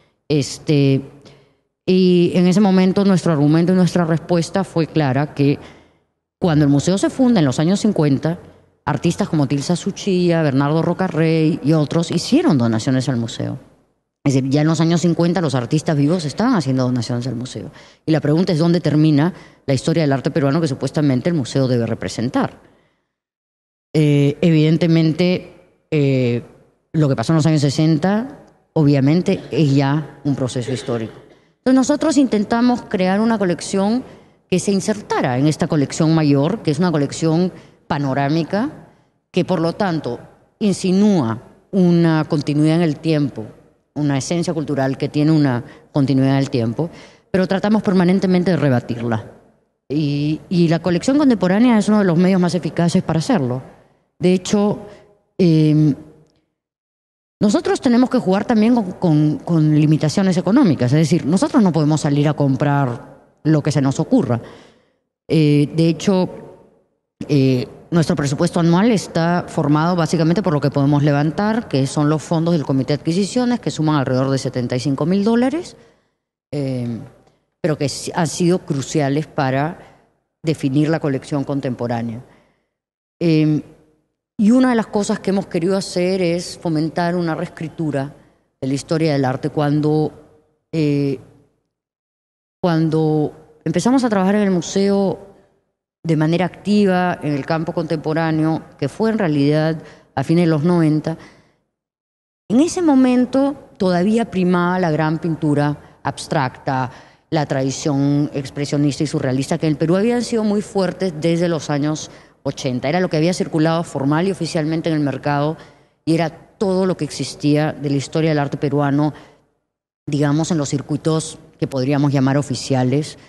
Y en ese momento nuestro argumento y nuestra respuesta fue clara, que cuando el museo se funda en los años 50, artistas como Tilsa Suchilla, Bernardo Rocarrey y otros hicieron donaciones al museo. Es decir, ya en los años 50 los artistas vivos estaban haciendo donaciones al museo. Y la pregunta es dónde termina la historia del arte peruano que supuestamente el museo debe representar. Evidentemente, lo que pasó en los años 60, obviamente, es ya un proceso histórico. Entonces nosotros intentamos crear una colección que se insertara en esta colección mayor, que es una colección panorámica, que por lo tanto insinúa una continuidad en el tiempo, una esencia cultural que tiene una continuidad en el tiempo, pero tratamos permanentemente de rebatirla. Y la colección contemporánea es uno de los medios más eficaces para hacerlo. De hecho, Nosotros tenemos que jugar también con limitaciones económicas, es decir, nosotros no podemos salir a comprar lo que se nos ocurra. De hecho, nuestro presupuesto anual está formado básicamente por lo que podemos levantar, que son los fondos del Comité de Adquisiciones, que suman alrededor de $75.000, pero que han sido cruciales para definir la colección contemporánea. Y una de las cosas que hemos querido hacer es fomentar una reescritura de la historia del arte. Cuando empezamos a trabajar en el museo de manera activa en el campo contemporáneo, que fue en realidad a fines de los 90, en ese momento todavía primaba la gran pintura abstracta, la tradición expresionista y surrealista, que en el Perú habían sido muy fuertes desde los años 80. Era lo que había circulado formal y oficialmente en el mercado y era todo lo que existía de la historia del arte peruano, digamos, en los circuitos que podríamos llamar oficiales,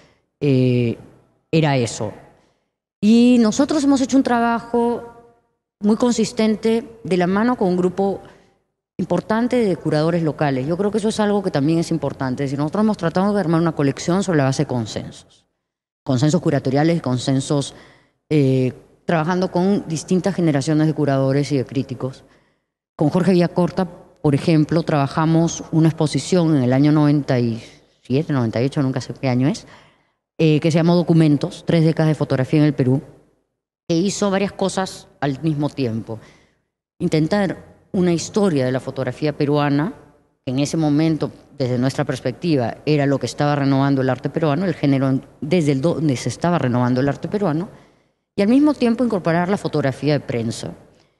era eso. Y nosotros hemos hecho un trabajo muy consistente de la mano con un grupo importante de curadores locales. Yo creo que eso es algo que también es importante. Es decir, nosotros hemos tratado de armar una colección sobre la base de consensos curatoriales y consensos, trabajando con distintas generaciones de curadores y de críticos. Con Jorge Villacorta, por ejemplo, trabajamos una exposición en el año 97, 98, nunca sé qué año es, que se llamó Documentos, 3 décadas de fotografía en el Perú, que hizo varias cosas al mismo tiempo. Intentar una historia de la fotografía peruana, que en ese momento, desde nuestra perspectiva, era lo que estaba renovando el arte peruano, el género desde el donde se estaba renovando el arte peruano, y al mismo tiempo incorporar la fotografía de prensa.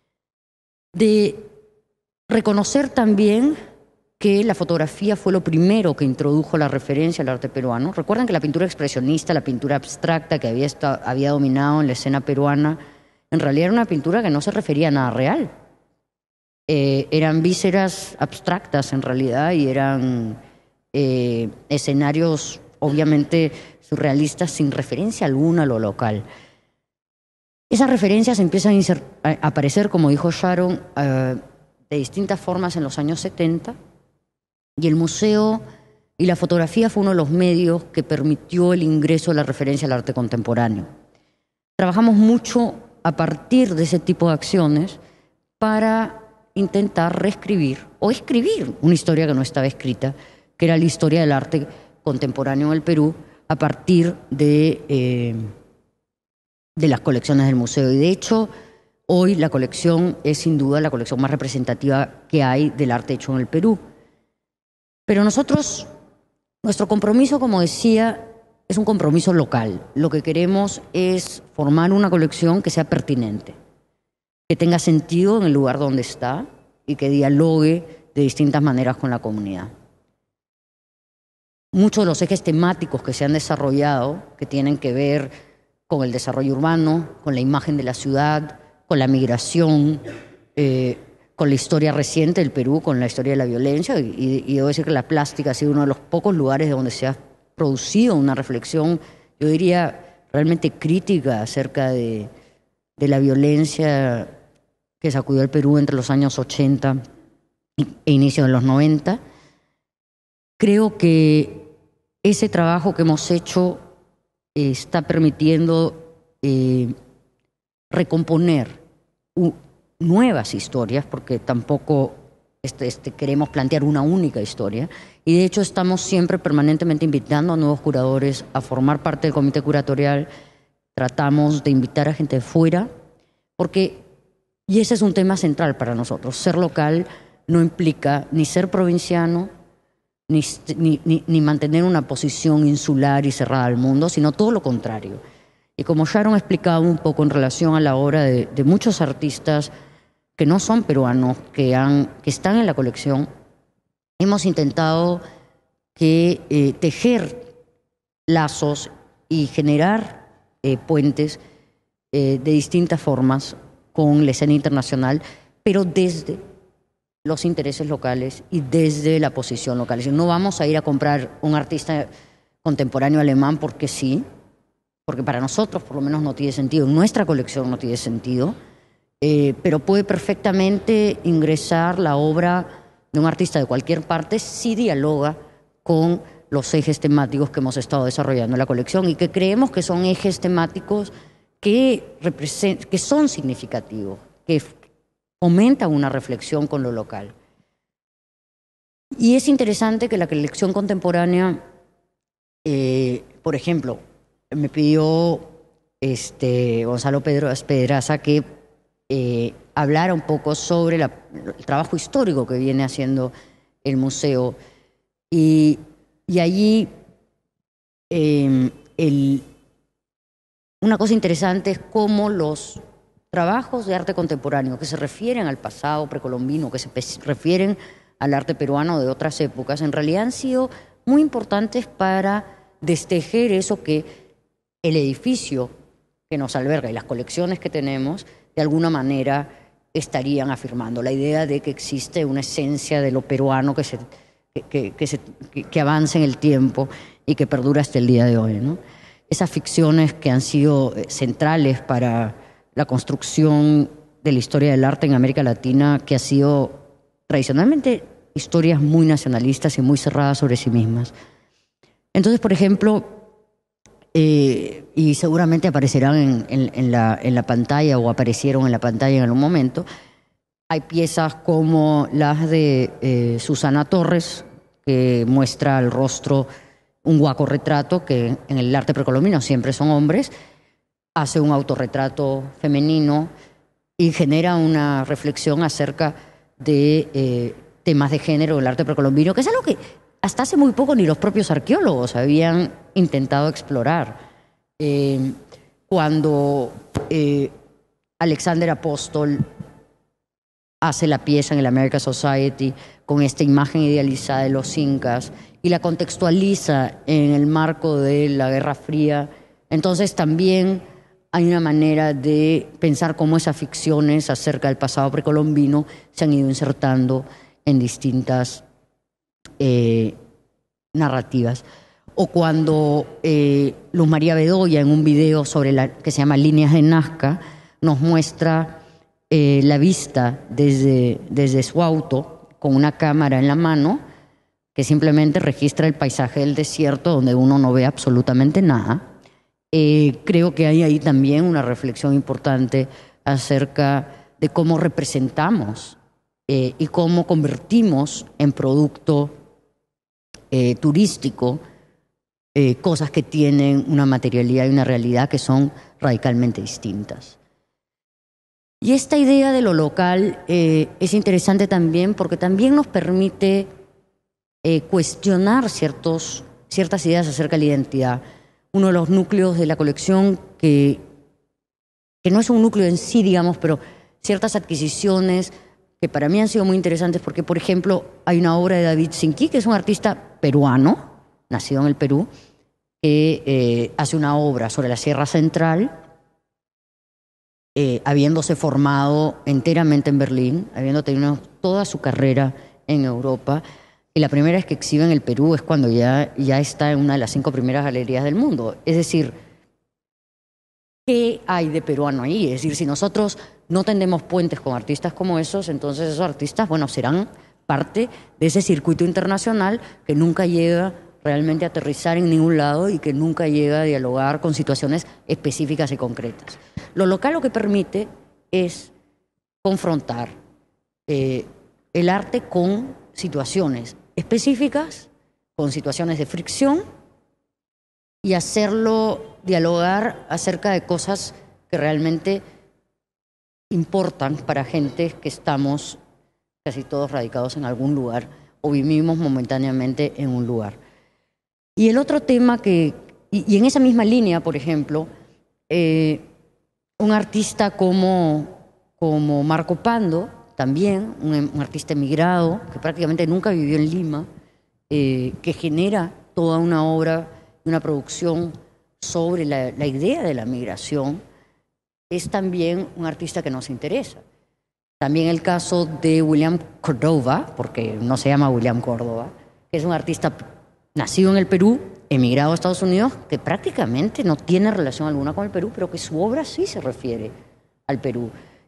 De reconocer también que la fotografía fue lo primero que introdujo la referencia al arte peruano. Recuerden que la pintura expresionista, la pintura abstracta que había dominado en la escena peruana, en realidad era una pintura que no se refería a nada real. Eran vísceras abstractas en realidad y eran escenarios obviamente surrealistas sin referencia alguna a lo local. Esas referencias empiezan a aparecer, como dijo Sharon, de distintas formas en los años 70, y el museo y la fotografía fue uno de los medios que permitió el ingreso de la referencia al arte contemporáneo. Trabajamos mucho a partir de ese tipo de acciones para intentar reescribir o escribir una historia que no estaba escrita, que era la historia del arte contemporáneo en el Perú a partir de las colecciones del museo. Y de hecho, hoy la colección es sin duda la colección más representativa que hay del arte hecho en el Perú. Pero nosotros, nuestro compromiso, como decía, es un compromiso local. Lo que queremos es formar una colección que sea pertinente, que tenga sentido en el lugar donde está y que dialogue de distintas maneras con la comunidad. Muchos de los ejes temáticos que se han desarrollado, que tienen que ver con el desarrollo urbano, con la imagen de la ciudad, con la migración, con la historia reciente del Perú, con la historia de la violencia, y debo decir que la plástica ha sido uno de los pocos lugares donde se ha producido una reflexión, yo diría, realmente crítica acerca de la violencia que sacudió el Perú entre los años 80 e inicio de los 90. Creo que ese trabajo que hemos hecho está permitiendo recomponer nuevas historias, porque tampoco queremos plantear una única historia, y de hecho estamos siempre permanentemente invitando a nuevos curadores a formar parte del comité curatorial. Tratamos de invitar a gente de fuera, y ese es un tema central para nosotros. Ser local no implica ni ser provinciano, ni mantener una posición insular y cerrada al mundo, sino todo lo contrario. Y como Sharon ha explicado un poco en relación a la obra de muchos artistas que no son peruanos, que están en la colección, hemos intentado tejer lazos y generar puentes de distintas formas con la escena internacional, pero desde los intereses locales y desde la posición local. Es decir, no vamos a ir a comprar un artista contemporáneo alemán porque sí, porque para nosotros por lo menos no tiene sentido, en nuestra colección no tiene sentido, pero puede perfectamente ingresar la obra de un artista de cualquier parte, sí dialoga con los ejes temáticos que hemos estado desarrollando en la colección y que creemos que son ejes temáticos que son significativos, que fomentan una reflexión con lo local. Y es interesante que la colección contemporánea, por ejemplo, me pidió Gonzalo Pedraza que hablara un poco sobre el trabajo histórico que viene haciendo el museo. Y allí una cosa interesante es cómo los trabajos de arte contemporáneo que se refieren al pasado precolombino, que se refieren al arte peruano de otras épocas, en realidad han sido muy importantes para destejer eso que el edificio que nos alberga y las colecciones que tenemos de alguna manera estarían afirmando. La idea de que existe una esencia de lo peruano que avanza en el tiempo y que perdura hasta el día de hoy, ¿no? Esas ficciones que han sido centrales para la construcción de la historia del arte en América Latina, que ha sido tradicionalmente historias muy nacionalistas y muy cerradas sobre sí mismas. Entonces, por ejemplo, y seguramente aparecerán en la pantalla o aparecieron en la pantalla en algún momento, hay piezas como las de Susana Torres, que muestra el rostro, un guacorretrato, que en el arte precolombino siempre son hombres, hace un autorretrato femenino y genera una reflexión acerca de temas de género en el arte precolombino, que es algo que hasta hace muy poco ni los propios arqueólogos habían intentado explorar. Cuando Alexander Apóstol hace la pieza en el American Society con esta imagen idealizada de los incas y la contextualiza en el marco de la Guerra Fría, entonces también hay una manera de pensar cómo esas ficciones acerca del pasado precolombino se han ido insertando en distintas narrativas. O cuando Luz María Bedoya, en un video que se llama Líneas de Nazca, nos muestra la vista desde su auto con una cámara en la mano que simplemente registra el paisaje del desierto donde uno no ve absolutamente nada. Creo que hay ahí también una reflexión importante acerca de cómo representamos y cómo convertimos en producto turístico cosas que tienen una materialidad y una realidad que son radicalmente distintas. Y esta idea de lo local es interesante también porque también nos permite cuestionar ciertas ideas acerca de la identidad. Uno de los núcleos de la colección que no es un núcleo en sí, digamos, pero ciertas adquisiciones que para mí han sido muy interesantes porque, por ejemplo, hay una obra de David Sinquí, que es un artista peruano, nacido en el Perú, que hace una obra sobre la Sierra Central, habiéndose formado enteramente en Berlín, habiendo tenido toda su carrera en Europa. Y la primera vez que exhibe en el Perú es cuando ya está en una de las 5 primeras galerías del mundo. Es decir, ¿qué hay de peruano ahí? Es decir, si nosotros no tendemos puentes con artistas como esos, entonces esos artistas, bueno, serán parte de ese circuito internacional que nunca llega realmente a aterrizar en ningún lado y que nunca llega a dialogar con situaciones específicas y concretas. Lo local lo que permite es confrontar el arte con situaciones específicas, con situaciones de fricción y hacerlo dialogar acerca de cosas que realmente importan para gente que estamos casi todos radicados en algún lugar o vivimos momentáneamente en un lugar. Y el otro tema y en esa misma línea, por ejemplo, un artista como Marco Pando, también un artista emigrado que prácticamente nunca vivió en Lima, que genera toda una obra, una producción sobre la idea de la migración, es también un artista que nos interesa. También el caso de William Cordova, porque no se llama William Córdoba, que es un artista nacido en el Perú, emigrado a Estados Unidos, que prácticamente no tiene relación alguna con el Perú, pero que su obra sí se refiere al Perú.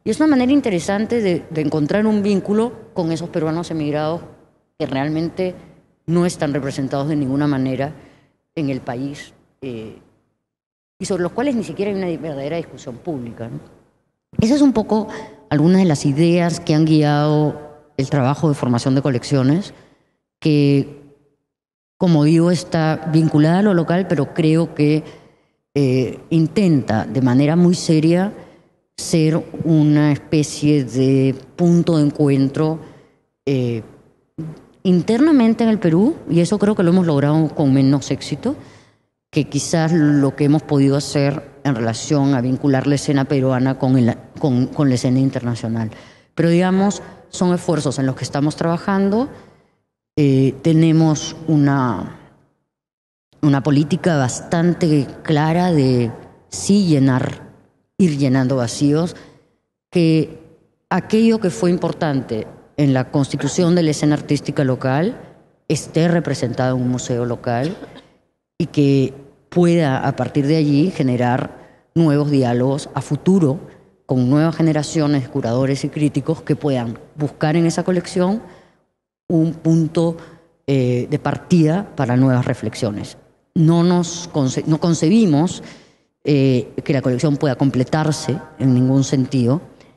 Y es una manera interesante de encontrar un vínculo con esos peruanos emigrados que realmente no están representados de ninguna manera en el país y sobre los cuales ni siquiera hay una verdadera discusión pública, ¿no? Esa es un poco algunas de las ideas que han guiado el trabajo de formación de colecciones, que, como digo, está vinculada a lo local, pero creo que intenta de manera muy seria ser una especie de punto de encuentro internamente en el Perú, y eso creo que lo hemos logrado con menos éxito que quizás lo que hemos podido hacer en relación a vincular la escena peruana con la escena internacional. Pero digamos, son esfuerzos en los que estamos trabajando. Tenemos una política bastante clara de sí ir llenando vacíos, que aquello que fue importante en la constitución de la escena artística local esté representado en un museo local y que pueda a partir de allí generar nuevos diálogos a futuro con nuevas generaciones de curadores y críticos que puedan buscar en esa colección un punto de partida para nuevas reflexiones. No concebimos que la colección pueda completarse en ningún sentido,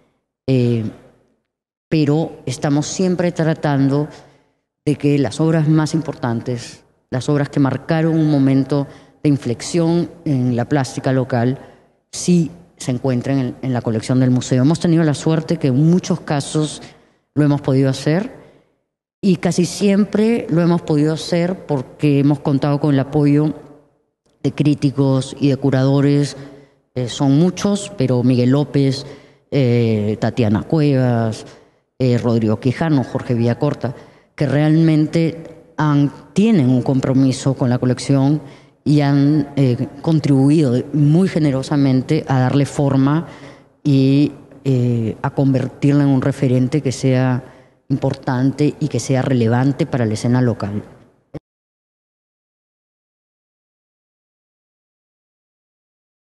pero estamos siempre tratando de que las obras más importantes, las obras que marcaron un momento de inflexión en la plástica local, sí se encuentren en la colección del museo. Hemos tenido la suerte que en muchos casos lo hemos podido hacer, y casi siempre lo hemos podido hacer porque hemos contado con el apoyo de críticos y de curadores. Son muchos, pero Miguel López, Tatiana Cuevas, Rodrigo Quijano, Jorge Villacorta, que realmente tienen un compromiso con la colección y han contribuido muy generosamente a darle forma y a convertirla en un referente que sea importante y que sea relevante para la escena local.